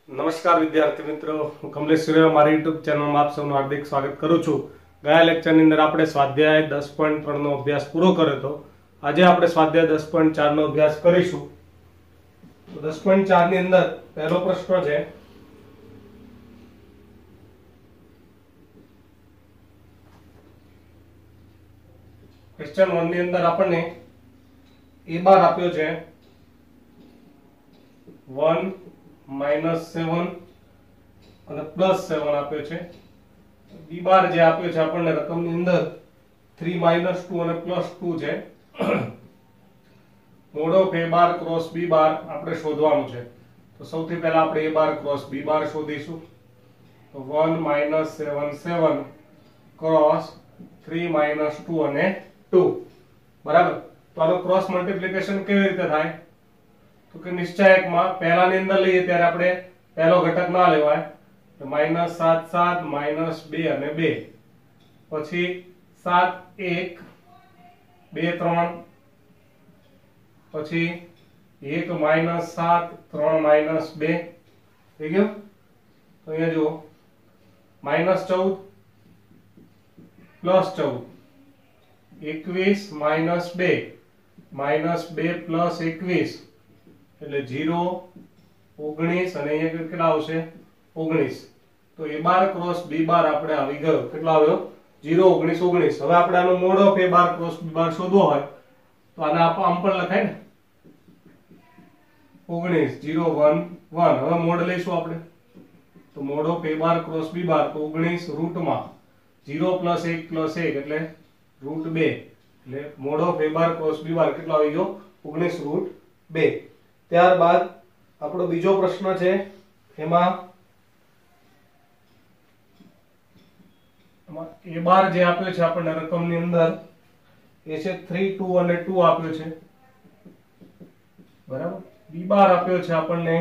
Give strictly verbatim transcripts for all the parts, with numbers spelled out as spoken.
નમસ્કાર વિદ્યાર્થી મિત્રો, હું કમલેશ સુરેવા મારી યુટ્યુબ ચેનલમાં આપ સૌનું હાર્દિક સ્વાગત કરું છું। ગયા લેક્ચરની અંદર આપણે સ્વાધ્યાય દસ પોઈન્ટ ત્રણ નો અભ્યાસ પૂરો કર્યો હતો। આજે આપણે સ્વાધ્યાય દસ પોઈન્ટ ચાર નો અભ્યાસ કરીશું। તો દસ પોઈન્ટ ચાર ની અંદર પહેલો પ્રશ્ન છે, ક્વેશ્ચન વન ની અંદર આપણને એ બાર આપ્યો છે વન માઇનસ સેવન અને પ્લસ સેવન આપ્યો છે। બી બાર જે આપ્યો છે આપણને રકમની અંદર થ્રી માઇનસ ટુ અને પ્લસ ટુ છે। Mod of A bar cross B bar આપણે શોધવાનું છે। તો સૌથી પહેલા આપણે એ બાર ક્રોસ બી બાર શોધીશું। તો one minus seven seven cross three minus two અને ટુ, બરાબર। તો આનો ક્રોસ મલ્ટીપ્લિકેશન કેવી રીતે થાય? તો કે નિશ્ચાયકમાં પહેલાની અંદર લઈએ ત્યારે આપણે પહેલો ઘટક ના લેવાય, તો માઇનસ સાત સાત માઇનસ બે અને બે, પછી સાત એક બે ત્રણ, પછી એક માઇનસ સાત ત્રણ માઇનસ બે, થઈ ગયું। તો અહીંયા જુઓ માઇનસ ચૌદ પ્લસ ચૌદ, એકવીસ માઇનસ બે માઇનસ બે પ્લસ એકવીસ એટલે જીરો ઓગણીસ અને અહીંયા કેટલા આવશે ઓગણીસ। તો એ બાર ક્રોસ બી બાર આપણે આવી ગયો, કેટલો આવ્યો જીરો ઓગણીસ ઓગણીસ। હવે આપણે આનો mod of A bar cross B bar શોધવો હોય તો આને આમ પણ લખાય ને, ઓગણીસ જીરો વન વન। હવે મોડ લઈશું આપણે, તો mod of A bar cross B bar તો ઓગણીસ રૂટમાં જીરો પ્લસ એક પ્લસ એક એટલે રૂટ બે, એટલે mod of A bar cross B bar કેટલો આવી ગયો ઓગણીસ રૂટ બે। ત્યારબાદ આપણો બીજો પ્રશ્ન છે, એમાં એ બાર જે આપ્યો છે આપણને રકમની અંદર એ છે થ્રી ટુ અને ટુ આપ્યો છે, બરાબર। બી બાર આપ્યો છે આપણને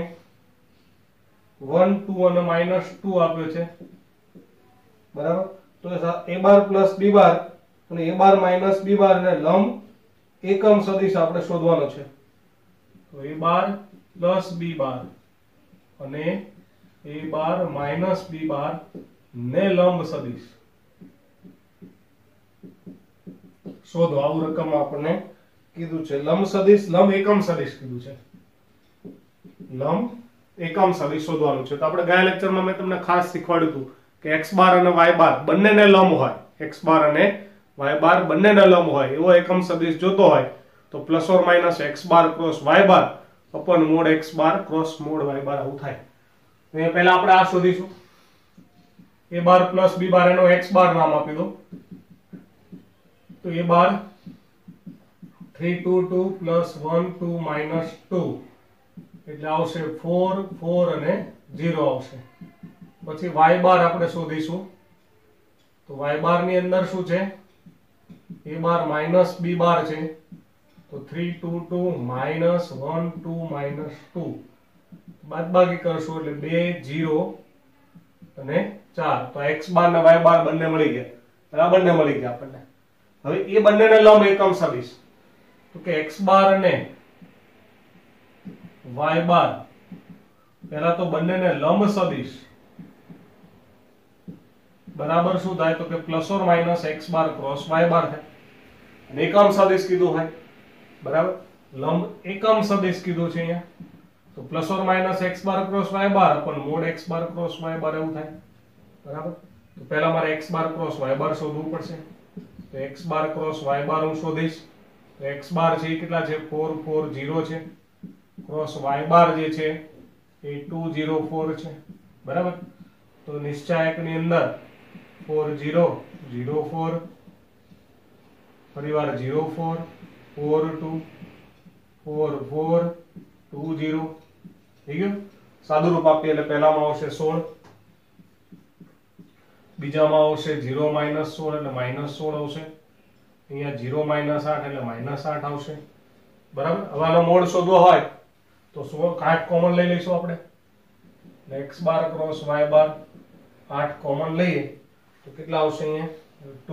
વન ટુ અને માઇનસ ટુ આપ્યો છે, બરાબર। તો એ બાર પ્લસ બી બાર અને એ બાર માઇનસ બી બાર ને લંબ એકમ સદિશ આપણે શોધવાનો છે। તો એ બાર પ્લસ બી બાર અને એ બાર માઇનસ બી બાર ને લંબ સદિશ શોધો, આવું રકમ આપણને કીધું છે। લંબ સદિશ લંબ એકમ સદિશ કીધું છે, લંબ એકમ સદિશ શોધવાનું છે। તો આપણે ગયા લેક્ચરમાં મેં તમને ખાસ શીખવાડ્યું હતું કે x બાર અને y બાર બંનેને લંબ હોય, x બાર અને y બાર બંનેને લંબ હોય એવો એકમ સદિશ જોતો હોય તો plus or minus x bar cross y bar upon mod x bar cross mod y bar આવું થાય। તો એ પહેલા આપણે આ શોધીશું, a bar plus b bar એનો x બાર નામ આપી દો। તો a bar three two two plus one two minus two એટલે આવશે ફોર ફોર અને ઝીરો આવશે। પછી y બાર આપણે શોધીશું, તો y બાર ની અંદર શું છે, a bar minus b bar છે, તો three two two minus one two minus two, બાદબાકી કરશું એટલે બે ઝીરો અને ચાર। તો x બાર ને y બાર બંને મળી ગયા, આ બંને મળી ગયા આપણને। હવે એ બંનેને લંબ એકમ સદિશ, તો કે x બાર અને y બાર પહેલા તો બંનેને લંબ સદિશ બરાબર શું થાય, તો કે plus or minus x bar cross y bar થાય। અને એકમ સદિશ કીધું હોય, બરાબર, લંબ એકમ સદિશ કીધું છે અહીંયા, તો plus or minus x bar cross y bar પણ mod x bar cross y bar એવું થાય, બરાબર। તો પહેલા મારે x bar cross y bar શોધવું પડશે, તો x bar cross y bar હું શોધીશ। તો x બાર છે એ કેટલા છે ફોર ફોર ઝીરો છે, ક્રોસ y બાર જે છે એ ટુ ઝીરો ફોર છે, બરાબર। તો નિશ્ચાયકની અંદર ફોર ઝીરો ઝીરો ફોર, ફરીવાર zero four four two four four two zero, થઈ ગયું। સાદું રૂપ આપીએ એટલે પહેલામાં આવશે સોળ, બીજામાં આવશે ઝીરો માઇનસ સોળ એટલે માઇનસ સોળ આવશે, અહીંયા ઝીરો માઇનસ આઠ એટલે માઇનસ આઠ આવશે, બરાબર। હવે આનો મોડ શોધવો હોય તો સોળ આઠ કોમન લઈ લઈશું આપણે, x bar cross y bar આઠ કોમન લઈએ તો કેટલા આવશે, અહીંયા ટુ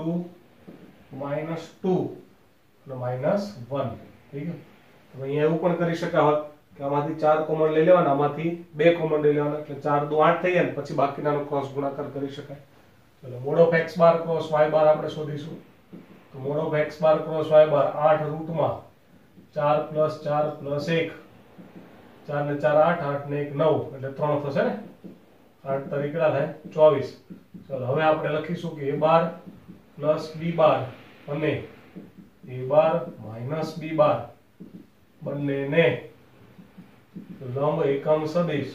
માઇનસ ટુ અને માઇનસ વન, થઈ ગયું। તો અહીંયા એવું પણ કરી શકાય હોત કે આમાંથી ચાર કોમન લઈ લેવાના, આમાંથી બે કોમન લઈ લેવાના, એટલે ચાર દુ આઠ થઈ જાય ને પછી બાકીનાનો ક્રોસ ગુણાકાર કરી શકાય. ચલો mod of x bar cross y bar આપણે શોધીશું. તો mod of x bar cross y bar આઠ રૂટમાં ચાર પ્લસ ચાર પ્લસ એક, ચાર ને ચાર આઠ, આઠ ને એક નવ, એટલે ત્રણ થશે ને. આઠ તરી કેટલા થાય? ચોવીસ. ચલો હવે આપણે લખીશું કે a bar plus b bar અને a bar minus b bar બંનેને લંબ એકમ સદિશ,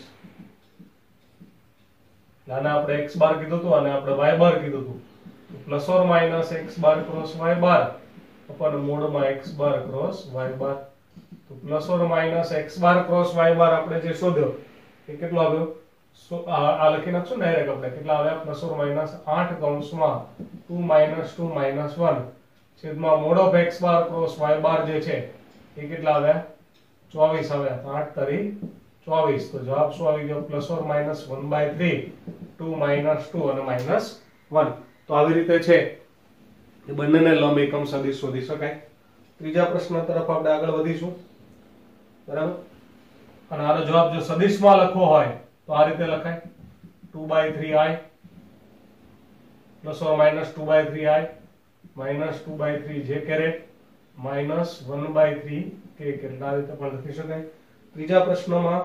આને આપણે x બાર કીધું હતું અને આપણે y બાર કીધું હતું, plus or minus x bar cross y bar upon મોડમાં x bar cross y bar. તો plus or minus x bar cross y bar આપણે જે શોધ્યો એ કેટલો આવ્યો? આ લખી નાખશું ડાયરેક્ટ આપણે કેટલા આવ્યા? પ્લસ ઓર માઇનસ આઠ કૌંસમાં two minus two minus one છેદમાં mod of x bar cross y bar જે છે એ કેટલા આવ્યા? ચોવીસ આવ્યા. તો આઠ તરી ચોવીસ. તો જવાબ શું આવી ગયો? Plus or minus one by three, two minus two અને માઇનસ વન. તો આવી રીતે છે એ બંનેને લંબ એકમ સદિશ શોધી શકાય. ત્રીજા પ્રશ્ન તરફ આપણે આગળ વધીશું. બરાબર. અને આનો જવાબ જો સદિશમાં લખવો હોય તો આ રીતે લખાય two by three i plus or minus two by three i minus two by three j caret minus one by three k caret. આ રીતે પણ લખી શકાય. ત્રીજા પ્રશ્નમાં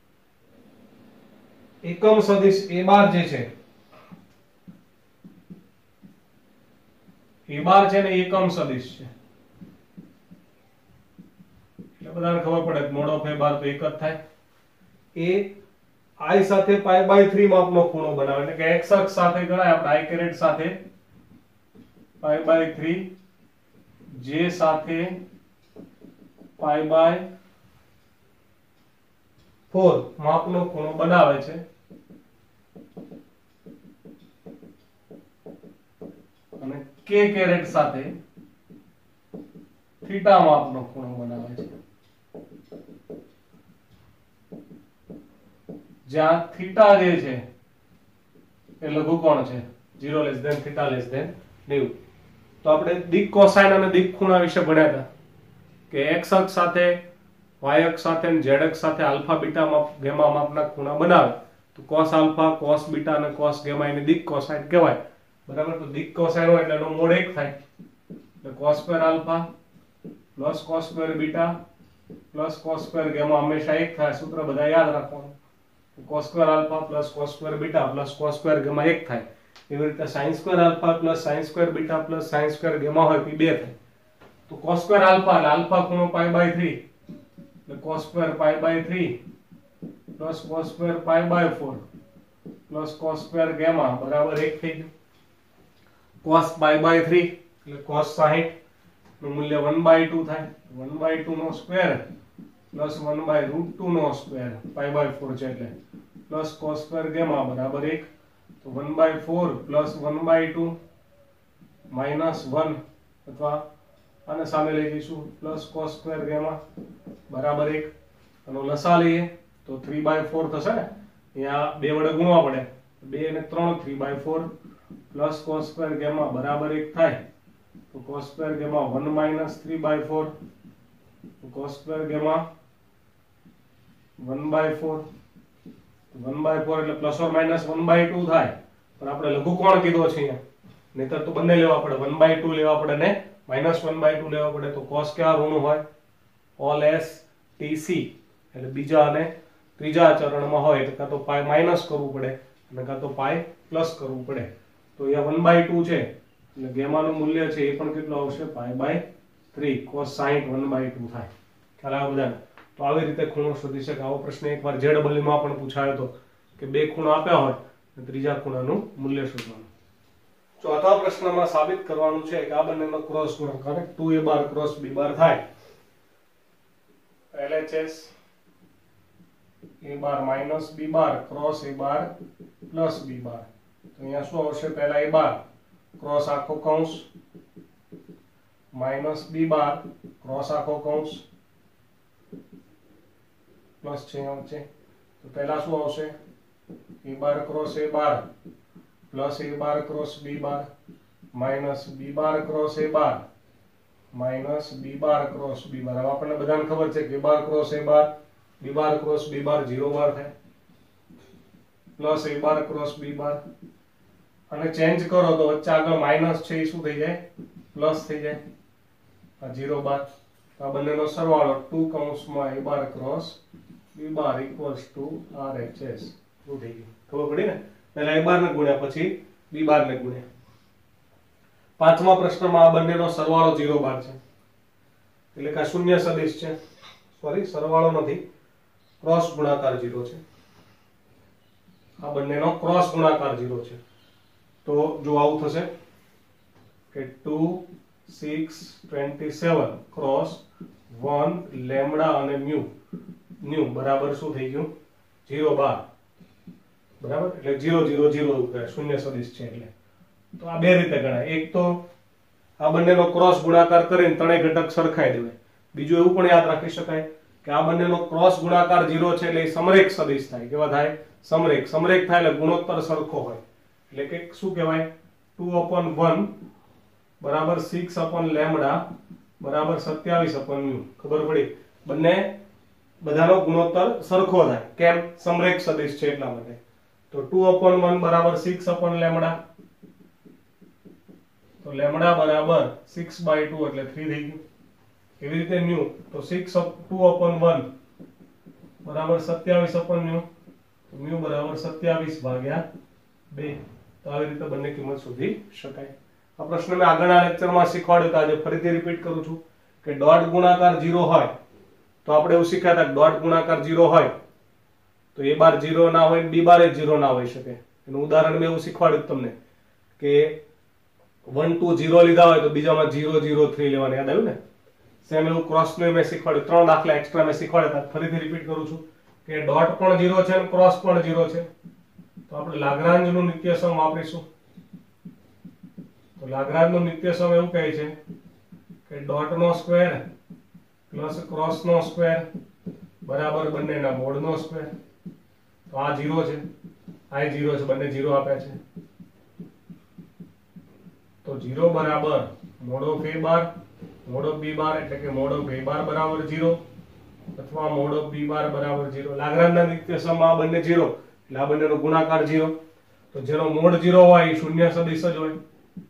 એકમ સદિશ a બાર જે છે a બાર છે ને એકમ સદિશ છે, એટલે બધાને ખબર પડે કે મોડ ઓફ a બાર તો એક જ થાય. એ i સાથે પાઈ બાય થ્રી માપનો ખૂણો બનાવે, એટલે કે x અક્ષ સાથે ગણાય આપણે i કેરેટ સાથે પાઈ બાય થ્રી, j સાથે પાઈ બાય ફોર માપનો ખૂણો બનાવે છે. અને k કેરેટ સાથે થીટા માપનો ખૂણો બનાવે છે, જ્યાં થીટા જે છે એ લઘુકોણ છે, zero less than theta less than નેવું. તો આપણે દિક કોસાઇન અને દિક ખૂણા વિશે ભણ્યા હતા કે x અક્ષ સાથે y અક્ષ સાથે અને z અક્ષ સાથે આલ્ફા બીટા માપ ગેમા માપના ખૂણા બનાવે તો cos આલ્ફા cos બીટા અને cos ગેમા એની દિક કોસાઇન કહેવાય. બરાબર. તો દિક કોસાઇન હોય એટલે એનો મોડ એક થાય, એટલે cos square alpha plus cos square beta plus cos square gamma હંમેશા એક થાય. સૂત્ર બધા યાદ રાખવાનું. cos square alpha plus cos square beta plus cos square gamma એક થાય. એવી રીતે sin square alpha plus sin square beta plus sin square gamma હોય તો બે થાય. તો cos સ્ક્વેર આલ્ફા એટલે આલ્ફા ખૂણો પાઈ બાય થ્રી, એટલે cos square pi by three plus cos square pi by four plus cos square gamma બરાબર એક થઈ ગયું. cos પાઈ બાય થ્રી એટલે cos સાહીઠ નું મૂલ્ય વન બાય ટુ થાય, વન બાય ટુ નો square plus one by root two નો સ્ક્વેર પાઈ બાય ફોર છે એટલે પ્લસ cos સ્ક્વેર ગેમા બરાબર એક. તો one by four plus one by two minus one, અથવા આને સામે લઈ જઈશું પ્લસ cos સ્ક્વેર ગેમા બરાબર એક. આનો લસા લઈએ તો થ્રી બાય ફોર થશે ને, અહીંયા બે વડે ગુણવા પડે, બે અને ત્રણ three by four plus cos square gamma બરાબર એક થાય. તો cos square gamma one minus three by four, cos square gamma one by four, one by four એટલે plus or minus one by two થાય, પણ આપણે લઘુકોણ કીધો છે અહીંયા, નહીતર તો બંને લેવા પડે, વન બાય ટુ લેવા પડે ને માઇનસ વન બાય ટુ લેવા પડે. તો cos કેવા ઋણ હોય? ઓલ એસ ટી સી, એટલે બીજા અને ત્રીજા ચરણમાં હોય એટલે કાં તો પાઈ માઇનસ કરવું પડે અને કાં તો પાઈ પ્લસ કરવું પડે. તો અહીંયા વન બાય ટુ છે એટલે ગેમાનું મૂલ્ય છે એ પણ કેટલું આવશે? Pi by three. cos સાહીઠ વન બાય ટુ થાય. ખ્યાલ આવે બધાને? તો આવી રીતે ખૂણો શોધી શકાય. આવો પ્રશ્ન એકવાર જે ડબલ માં પણ પૂછાયો હતો કે બે ખૂણા આપ્યા હોય અને ત્રીજા ખૂણાનું મૂલ્ય શોધવાનું. ચોથા પ્રશ્નમાં સાબિત કરવાનું છે કે આ બંનેનો ક્રોસ ગુણાકાર ટુ એ બાર ક્રોસ બી બાર થાય. L H S a bar minus b bar cross a bar plus b bar. તો અહીંયા શું આવશે? પહેલા a બાર ક્રોસ આખો કૌંસ માઇનસ b બાર ક્રોસ આખો કૌંસ પ્લસ છે અહીંયા વચ્ચે. તો પહેલા શું આવશે? a bar cross a bar plus a bar cross b bar minus b bar cross a bar minus b bar cross b bar. હવે આપણને બધાને ખબર છે કે a bar cross a bar B bar cross B bar zero bar થાય, plus એ bar cross B બાર, અને change કરો તો વચ્ચે આગળ માઇનસ છે એ શું થઈ જાય, પ્લસ થઈ જાય, આ જીરો બાર. આ બંનેનો સરવાળો ટુ કૌંસમાં A bar cross B bar equals two R H S. શું થઈ ગયું, ખબર પડી ને? પહેલા એ બાર ને ગુણ્યા પછી બી બાર ને ગુણ્યા. પાંચમા પ્રશ્નમાં આ બંનેનો સરવાળો જીરો બાર છે, એટલે કે આ શૂન્ય સદિશ છે. સોરી, સરવાળો નથી, ક્રોસ ગુણાકાર જીરો છે. આ બંનેનો ક્રોસ ગુણાકાર જીરો છે. તો જો આવું થશે કે two six twenty seven cross one lambda અને મ્યુ ન્યુ બરાબર શું થઈ ગયું, જીરો બાર. બરાબર, એટલે જીરો જીરો જીરો એવું શૂન્ય સદિશ છે. એટલે તો આ બે રીતે ગણાય. એક તો આ બંનેનો ક્રોસ ગુણાકાર કરીને ત્રણેય ઘટક સરખાઈ દેવાય. બીજું એવું પણ યાદ રાખી શકાય કે આ બંનેનો ક્રોસ ગુણાકાર જીરો છે એટલે સમરેખ સદિશ થાય. કેવા થાય? સમરેખ. સમરેખ થાય એટલે ગુણોત્તર સરખો હોય. એટલે કે શું કહેવાય, ટુ અપોન વન બરાબર સિક્સ અપોન લેમડા બરાબર સત્યાવીસ અપોન મ્યુ. ખબર પડી? બંને બધાનો ગુણોત્તર સરખો થાય. કેમ? સમરેખ સદિશ છે એટલા માટે. તો ટુ અપોન વન બરાબર સિક્સ અપોન લેમડા, તો લેમડા બરાબર સિક્સ બાય ટુ એટલે થ્રી થઈ ગયું. એવી રીતે ન્યુ તો સિક્સ ટુ અપોન વન બરાબર સત્યાવીસ અપોન ન્યુ, તો મ્યુ બરાબર સત્યાવીસ ભાગ્યા બે. તો આવી રીતે બંને કિંમત શોધી શકાય. આ પ્રશ્ન મેં આગળના લેક્ચરમાં શીખવાડ્યો હતો, આજે ફરીથી રિપીટ કરું છું કે ડોટ ગુણાકાર જીરો હોય તો આપણે એવું શીખ્યા હતા કે ડોટ ગુણાકાર જીરો હોય તો એ બાર જીરો ના હોય, બી બાર એ જીરો ના હોઈ શકે. એનું ઉદાહરણ મેં એવું શીખવાડ્યું તમને કે વન ટુ જીરો લીધા હોય તો બીજામાં જીરો જીરો થ્રી લેવાનું. યાદ આવ્યું ને? સેમ એવું ક્રોસ નું મેં શીખવાડ્યું. ત્રણ દાખલા એક્સ્ટ્રા મેં શીખવાડ્યા હતા. ફરીથી રિપીટ કરું છું કે ડોટ પણ જીરો છે અને ક્રોસ પણ જીરો છે. તો આપણે લાગ્રાંજ નું નિત્યસમ વાપરીશું. તો લાગ્રાંજ નું નિત્યસમ એવું કહે છે કે ડોટ નો સ્ક્વેર પ્લસ ક્રોસ નો સ્ક્વેર બરાબર બંનેના મોડ નો સ્ક્વેર. તો આ જીરો છે, આ જીરો છે, બંને જીરો આપ્યા છે. તો જીરો બરાબર mod of A bar mod of B bar, એટલે કે મોડ ઓફ એ બાર બરાબર જીરો અથવા મોડ ઓફ બી બાર બરાબર જીરો. લાગ્રાંજના નિત્યસમમાં આ બંને જીરો એટલે આ બંનેનો ગુણાકાર જીરો. તો જેનો મોડ જીરો હોય એ શૂન્ય સદિશ જ હોય,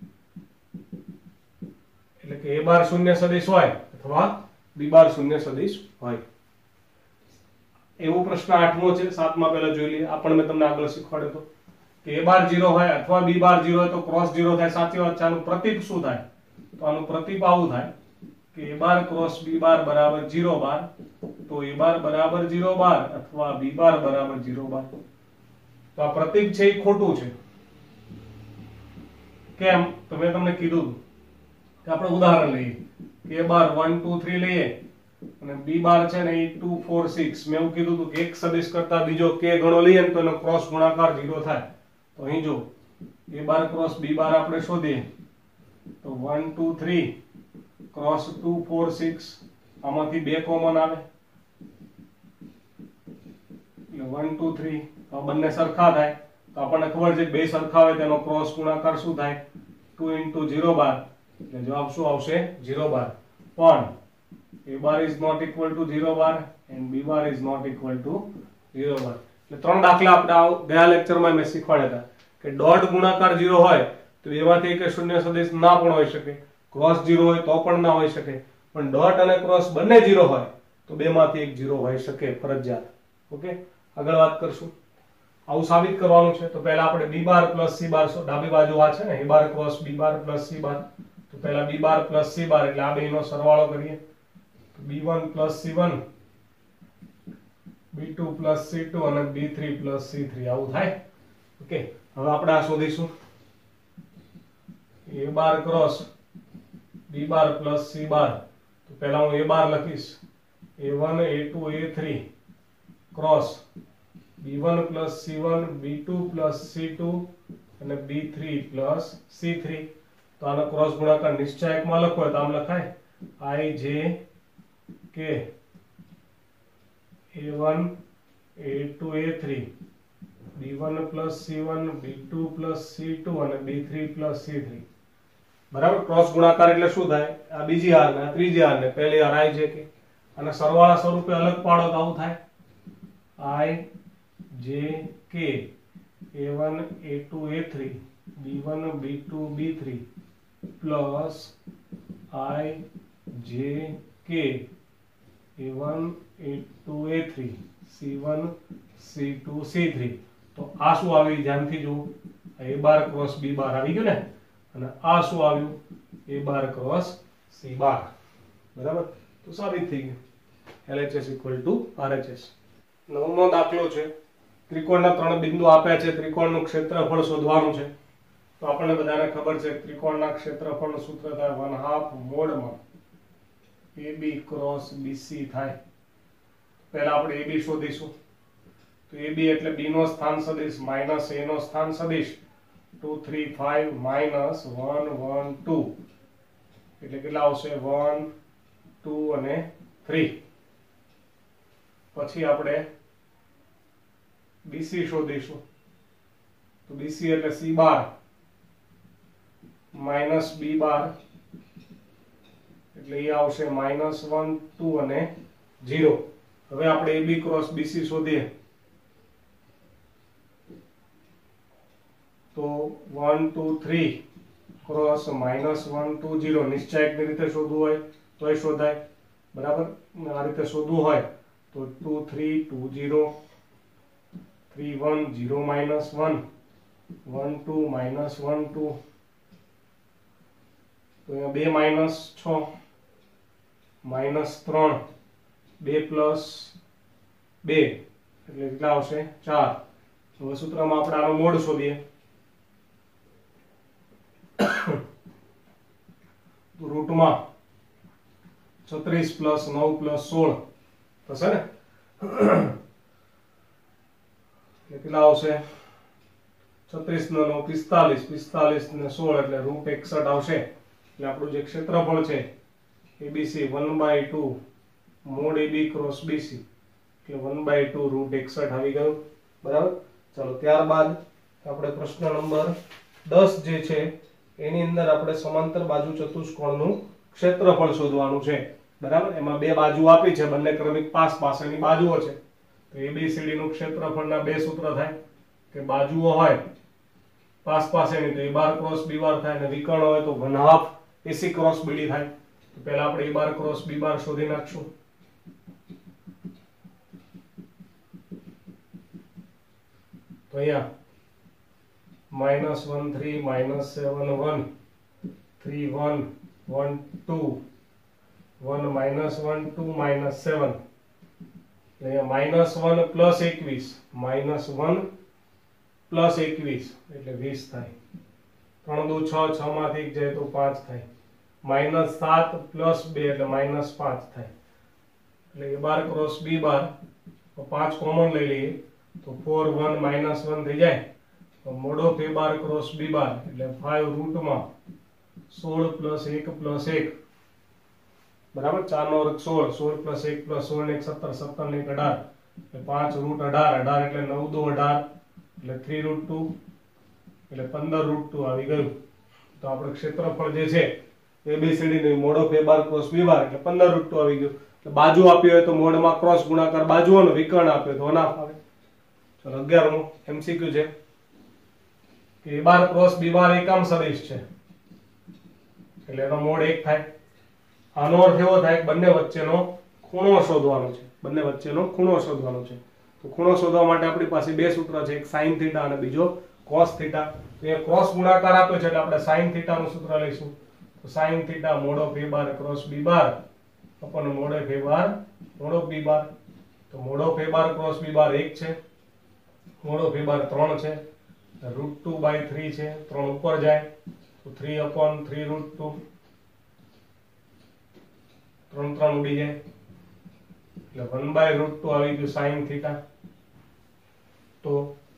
એટલે કે એ બાર શૂન્ય સદિશ હોય અથવા બી બાર શૂન્ય સદિશ હોય. એવો પ્રશ્ન આઠમો છે, સાતમા પહેલા જોઈ લઈએ. આ પણ મેં તમને આગળ શીખવાડ્યો હતો કે એ બાર જીરો હોય અથવા બી બાર જીરો હોય તો ક્રોસ જીરો થાય. સાચી વાત છે. આનું પ્રતીક શું થાય? તો આનું પ્રતીક આવું થાય કે એ બાર ક્રોસ બી બાર બરાબર જીરો બાર. તો એ બાર બરાબર જીરો બાર અથવા બી બાર બરાબર જીરો બાર. તો આ પ્રતીક છે એ ખોટું છે. કેમ? તો મેં તમને કીધું કે આપણે ઉદાહરણ લઈએ કે A bar one two three લઈએ અને બી બાર છે ને એ ટુ ફોર સિક્સ. મેં એવું કીધું હતું કે એક સદિશ કરતા બીજો કે ગણો લઈએ ને તો એનો ક્રોસ ગુણાકાર જીરો થાય. તો અહીં જો એ બાર ક્રોસ બી બાર આપણે શોધીએ તો one two three cross two four six, આમાંથી બે કોમન આવે એટલે વન ટુ થ્રી. તો બંને સરખા થાય તો આપણને ખબર છે કે બે સરખા હોય તેનો ક્રોસ ગુણાકાર શું થાય? ટુ ઇન્ટુ જીરો બાર, એટલે જવાબ શું આવશે? Zero bar. પણ a bar is not equal to zero bar and b bar is not equal to zero bar. એટલે ત્રણ દાખલા આપણે ગયા લેક્ચરમાં મેં શીખવાડ્યા હતા કે ડોટ ગુણાકાર જીરો હોય તો એમાંથી એક શૂન્ય સદિશ ના પણ હોઈ શકે, ક્રોસ જીરો હોય તો પણ ના હોઈ શકે, પણ ડોટ અને ક્રોસ બંને જીરો હોય તો બેમાંથી એક જીરો હોઈ શકે ફરજિયાત. ઓકે, આગળ વાત કરશું. આવું સાબિત કરવાનું છે. તો પહેલા આપણે બી બાર પ્લસ સી બાર, ડાબી બાજુ આ છે ને A bar cross B bar plus C bar. તો પહેલા બી બાર પ્લસ સી બાર એટલે આ બેનો સરવાળો કરીએ. B one plus C one, B two plus C two અને B three plus C three. આવું થાય. ઓકે, હવે આપણે આ શોધીશું A bar cross B bar plus C bar. તો પહેલા હું એ બાર લખીશ A one A two A three cross B one plus C one, B two plus C two અને B three plus C three. તો આનો cross ગુણાકાર નિશ્ચાયકમાં લખો તો આમ લખાય I J K A one A two A three B one plus C one, B two plus C two અને B three plus C three. બરાબર. ક્રોસ ગુણાકાર એટલે શું થાય? આ બીજી હાર ને આ ત્રીજી હાર ને પહેલી હાર આઈ જે કે, અને સરવાળા સ્વરૂપે અલગ પાડો તો આવું થાય. I J K A one A two A three B one B two B three plus I J K A one A two A three C one C two C three. તો આ શું આવી ધ્યાનથી જુઓ, એ bar cross B બાર આવી ગયું ને, અને આ શું આવ્યું, એ બાર ક્રોસ સી બાર. બરાબર, તો સાબિત થઈ ગયું L H S equal to R H S. નવમો દાખલો છે, ત્રિકોણના ત્રણ બિંદુ આપ્યા છે, ત્રિકોણનું ક્ષેત્રફળ શોધવાનું છે. તો આપણને બધાને ખબર છે ત્રિકોણના ક્ષેત્રફળનું સૂત્ર થાય વન હાફ મોડમાં A B cross B C થાય. પહેલા આપણે A B શોધીશું. તો A B એટલે B નો સ્થાન સદિશ માઇનસ A નો સ્થાન સદિશ two three five minus one one two એટલે કેટલા આવશે વન ટુ અને થ્રી. પછી આપણે B C શોધીશું. તો B C એટલે C bar minus B bar એટલે એ આવશે માઇનસ વન ટુ અને ઝીરો. હવે આપણે A B cross B C શોધીએ તો one two three cross minus one two zero નિશ્ચયકની રીતે શોધવું હોય તો એ શોધાય. બરાબર, આ રીતે શોધવું હોય તો two three two zero three one zero minus one one two minus one two. તો અહીંયા બે માઇનસ છ માઇનસ ત્રણ બે પ્લસ બે એટલે કેટલા આવશે ચાર. હવે સૂત્રમાં આપણે આનો મોડ શોધીએ. રૂટમાં છત્રીસ પ્લસ નવ પ્લસ સોળ થશે ને, કેટલા આવશે છત્રીસ નો નવ પિસ્તાલીસ પિસ્તાલીસ ને સોળ એટલે રૂટ એકસઠ આવશે. એટલે આપણું જે ક્ષેત્રફળ છે ABC one by two mod AB cross BC એટલે વન બાય ટુ રૂટ એકસઠ આવી ગયું. બરાબર, ચાલો ત્યારબાદ આપણે પ્રશ્ન નંબર દસ જે છે એની અંદર આપણે સમાંતર બાજુ ચતુષ્કોણનું ક્ષેત્રફળ શોધવાનું છે. બરાબર, એમાં બે બાજુ આપી છે, બંને ક્રમિક પાસ પાસેની બાજુઓ છે. તો એબીસીડી નું ક્ષેત્રફળના બે સૂત્ર થાય કે બાજુઓ હોય પાસ પાસેની તો એ બાર ક્રોસ બી બાર થાય, અને વિકર્ણ હોય તો one half AC cross BD થાય. તો પહેલા આપણે એ બાર ક્રોસ બી બાર શોધી નાખશું. તો અહીંયા minus one three minus seven one three one one two one minus one two minus seven અહીંયા માઇનસ વન પ્લસ એકવીસ માઇનસ વન પ્લસ એકવીસ એટલે વીસ થાય. ત્રણ દુ છ છ માંથી એક જાય તો પાંચ થાય. માઇનસ સાત પ્લસ બે એટલે માઇનસ પાંચ થાય. એટલે એ બાર ક્રોસ બી બાર પાંચ કોમન લઈ લઈએ તો ફોર વન માઇનસ વન થઈ જાય. તો મોડો પે બાર ક્રોસ બી બાર એટલે ફાઈવ રૂટમાં સોળ પ્લસ એક પ્લસ એક. બરાબર, ચાર નો વર્ગ સોળ સોળ પ્લસ એક પ્લસ સોળ ને એક સત્તર સત્તર ને એક અઢાર એટલે પાંચ રૂટ અઢાર અઢાર એટલે નવ દો અઢાર એટલે થ્રી રૂટ ટુ એટલે પંદર રૂટ ટુ આવી ગયું. તો આપણે ક્ષેત્રફળ જે છે એબીસીડી નું મોડો પે બાર ક્રોસ બી બાર એટલે પંદર રૂટ ટુ આવી ગયું. એટલે બાજુ આપી હોય તો મોડમાં ક્રોસ ગુણાકાર બાજુઓનો, વિકર્ણ આપ્યો તો અનાફ આવે. ચલો અગિયારમું એમસીક્યુ છે કે એ બાર ક્રોસ બી બાર એકામ સદિશ છે એટલે એનો મોડ એક થાય. આનો અર્થ એવો થાય કે બંને વચ્ચેનો ખૂણો શોધવાનો છે. બંને વચ્ચેનો ખૂણો શોધવાનો છે. તો ખૂણો શોધવા માટે આપણી પાસે બે સૂત્ર છે, એક સાઇન થીટા અને બીજો કોસ થીટા. તો એ ક્રોસ ગુણાકાર આપ્યો છે એટલે આપણે સાઇન થીટા નું સૂત્ર લઈશું. તો સાઇન થીટા મોડો પે bar cross B bar upon મોડો પે બાર મોડો બી બાર. તો મોડો પે બાર ક્રોસ બી બાર એક છે, મોડો પે બાર ત્રણ છે, રૂટ ટુ બાય થ્રી છે, ત્રણ ઉપર જાય તો three upon three root two ત્રણ ત્રણ ઉડી જાય એટલે વન બાય રૂટ ટુ આવી ગયું સાઇન થીટા. તો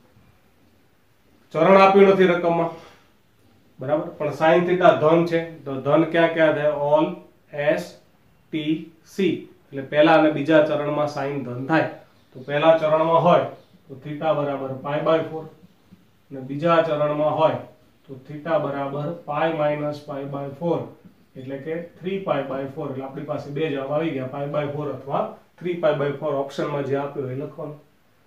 ચરણ આપ્યું નથી રકમમાં, બરાબર, પણ સાઇન થીટા ધન છે તો ધન ક્યાં ક્યાં થાય ઓલ એસ ટી સી એટલે પહેલા અને બીજા ચરણમાં સાઇન ધન થાય. તો પહેલા ચરણમાં હોય તો થીટા બરાબર પાઈ બાય ફોર અને બીજા ચરણમાં હોય તો થીટા બરાબર pi minus pi by four એટલે કે થ્રી પાઈ બાય ફોર. એટલે આપણી પાસે બે જવાબ આવી ગયા, પાઈ બાય ફોર અથવા થ્રી પાઈ બાય ફોર. ઓપ્શનમાં જે આપ્યો એ લખવાનું.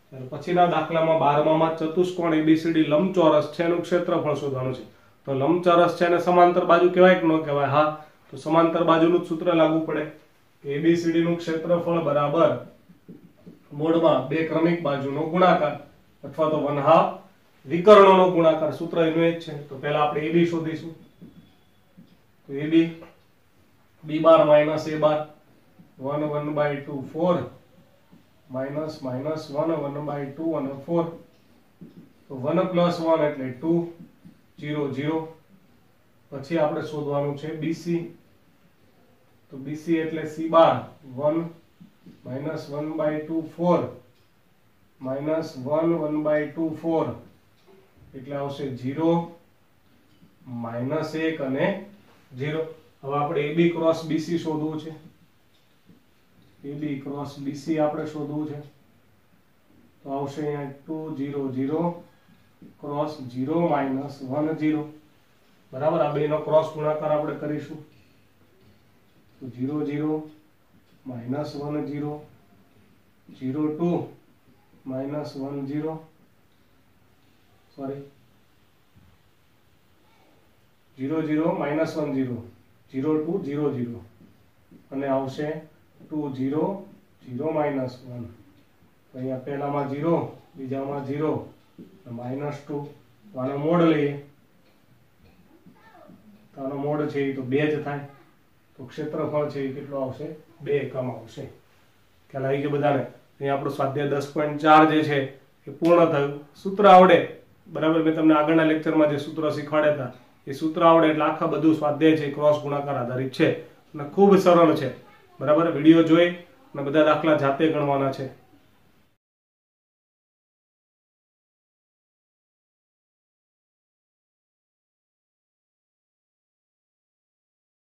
પછીના દાખલામાં બારમામાં ચતુષ્કોણ એબીસીડી લંબચોરસ છે એનું ક્ષેત્રફળ શોધવાનું છે. તો લંબચોરસ છે અને સમાંતર બાજુ કહેવાય કે ન કહેવાય? હા, તો સમાંતર બાજુનું જ સૂત્ર લાગુ પડે કે એબીસીડી નું ક્ષેત્રફળ બરાબર મોડમાં બે ક્રમિક બાજુનો ગુણાકાર અથવા તો વન હાફ વિકર્ણોનો ગુણાકાર. સૂત્ર એનું એ જ છે. તો પહેલા આપણે એબી શોધીશું. તો AB B bar minus A bar one one by two four minus minus one one by two અને ફોર. તો વન પ્લસ વન એટલે ટુ, જીરો જીરો. પછી આપણે શોધવાનું છે બીસી. તો બીસી એટલે C bar one minus one by two four minus one one by two four એટલે આવશે જીરો માઇનસ એક અને જીરો. હવે આપણે એબી ક્રોસ બીસી શોધવું છે. એબી ક્રોસ બીસી આપણે શોધવું છે. તો આવશે અહીંયા two zero zero cross zero minus one zero. બરાબર, આ બેનો ક્રોસ ગુણાકાર આપણે કરીશું. તો zero zero minus one zero zero two minus one zero sorry zero zero minus one zero zero two zero zero અને આવશે two zero zero minus one. અહીંયા પહેલામાં જીરો, બીજામાં જીરો, માઇનસ ટુ. આનો મોડ લઈએ તો આનો મોડ છે એ તો બે જ થાય. તો ક્ષેત્રફળ છે એ કેટલો આવશે? બે એકમ આવશે. ખ્યાલ આવી ગયો બધાને? અહીંયા આપણું સ્વાધ્યાય દસ પોઈન્ટ ચાર જે છે એ પૂર્ણ થયું. સૂત્ર આવડે, બરાબર, મેં તમને આગળના લેક્ચરમાં જે સૂત્ર શીખવાડ્યા હતા એ સૂત્ર આવડે એટલે આખા બધું સ્વાધ્યાય છે ક્રોસ ગુણાકાર આધારિત છે અને ખૂબ સરળ છે. બરાબર, વિડીયો જોઈ અને બધા દાખલા જાતે ગણવાના છે.